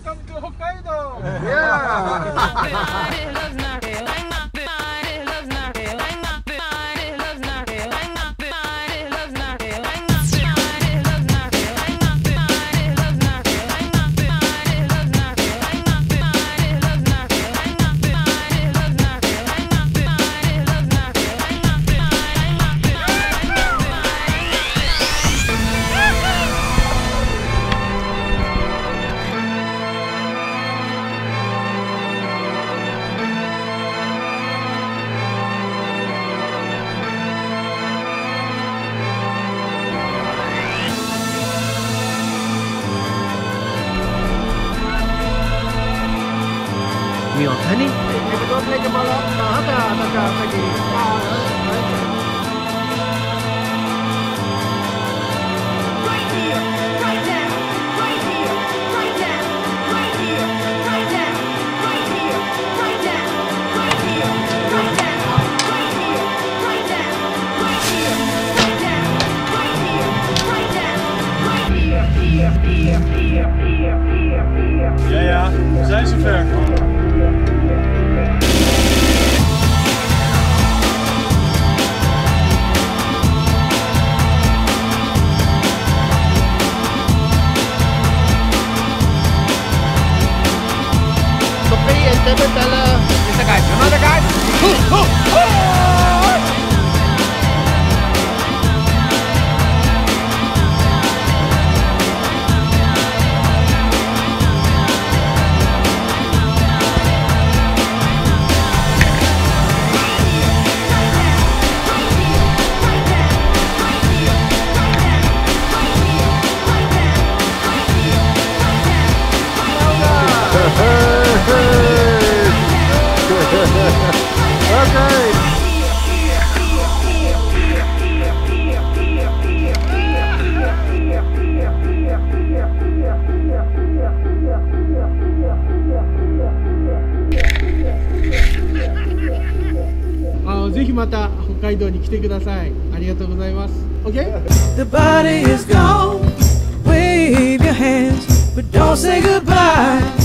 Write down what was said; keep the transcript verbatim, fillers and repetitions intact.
Welcome to Hokkaido! Honey? If you don't take a ball up, Right here, right now, right here, right now, right here, right now, right here, right now, right here, right now, right here, right now, right here, right now, right here, right now, right here, here, here, here, here, here, here. Ja, ja, we zijn zover. Another guy, another guy! Okay. あ、ぜひまた北海道に来てください。ありがとうございます。OK? The body is gone. Wave your hands, but don't say goodbye.